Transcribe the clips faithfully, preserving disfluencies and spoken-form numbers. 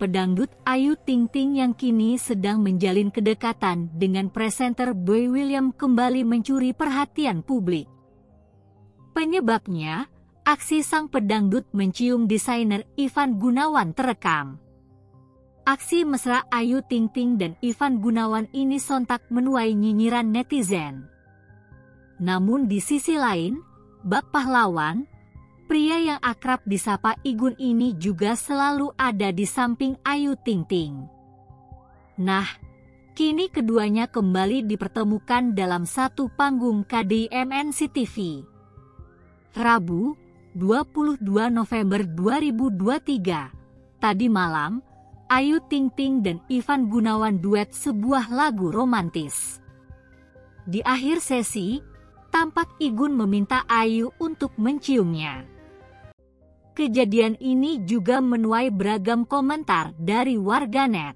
pedangdut Ayu Ting Ting yang kini sedang menjalin kedekatan dengan presenter Boy William kembali mencuri perhatian publik. Penyebabnya, aksi sang pedangdut mencium desainer Ivan Gunawan terekam. Aksi mesra Ayu Ting Ting dan Ivan Gunawan ini sontak menuai nyinyiran netizen. Namun di sisi lain, bak pahlawan, pria yang akrab disapa Igun ini juga selalu ada di samping Ayu Ting Ting. Nah, kini keduanya kembali dipertemukan dalam satu panggung K D M N C T V. Rabu, dua puluh dua November dua ribu dua puluh tiga, tadi malam, Ayu Ting Ting dan Ivan Gunawan duet sebuah lagu romantis. Di akhir sesi, tampak Igun meminta Ayu untuk menciumnya. Kejadian ini juga menuai beragam komentar dari warganet.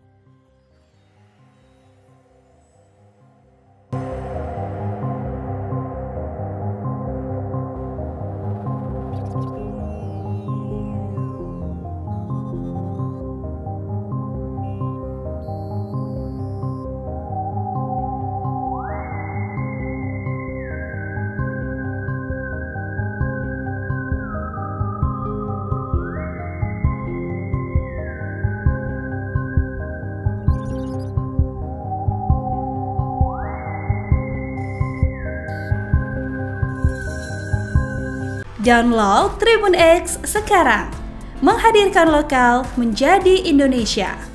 Download Tribun X sekarang, menghadirkan lokal menjadi Indonesia.